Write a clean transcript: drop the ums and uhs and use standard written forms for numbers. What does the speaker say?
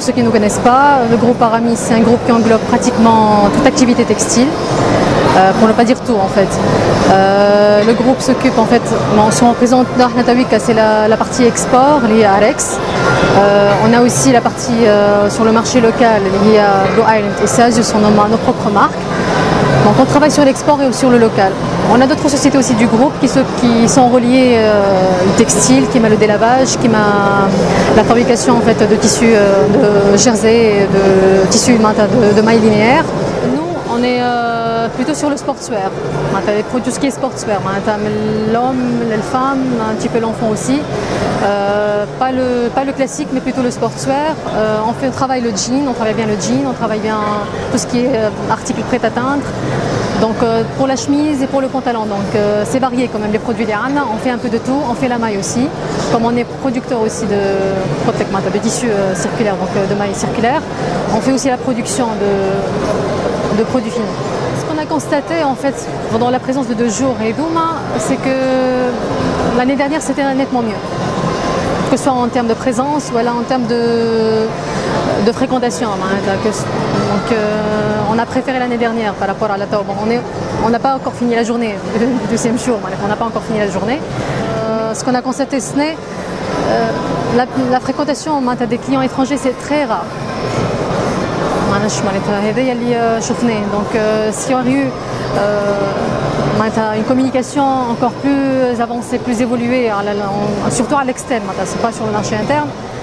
ceux qui ne nous connaissent pas, le groupe Aramis, c'est un groupe qui englobe pratiquement toute activité textile, pour ne pas dire tout en fait. Le groupe s'occupe en fait, si on représente Nahnatawika, c'est la partie export liée à Arex. On a aussi la partie sur le marché local liée à Blue Island et Sage, sont nos propres marques. Donc on travaille sur l'export et sur le local. On a d'autres sociétés aussi du groupe qui sont reliées au textile, qui m'a le délavage, qui m'a la fabrication en fait, de tissus de jersey, de tissus de mailles linéaires. Nous, on est plutôt sur le sportswear, tout ce qui est sportswear, l'homme, les femmes, un petit peu l'enfant aussi. Pas le classique, mais plutôt le sportswear. On travaille le jean, on travaille bien le jean, on travaille bien tout ce qui est article prêt à teindre. Donc pour la chemise et pour le pantalon, donc c'est varié quand même les produits d'Iran. On fait un peu de tout, on fait la maille aussi. Comme on est producteur aussi de tissus circulaires, donc de mailles circulaires, on fait aussi la production de produits finis. Ce qu'on a constaté en fait pendant la présence de 2 jours et Douma, c'est que l'année dernière c'était nettement mieux. Que ce soit en termes de présence ou en termes de fréquentation. Donc on a préféré l'année dernière par rapport à la Tauba. On n'a pas encore fini la journée, le deuxième jour, on n'a pas encore fini la journée. Ce qu'on a constaté, ce n'est la fréquentation des clients étrangers, c'est très rare. Donc s'il y aurait eu une communication encore plus avancée, plus évoluée, surtout à l'externe, ce n'est pas sur le marché interne,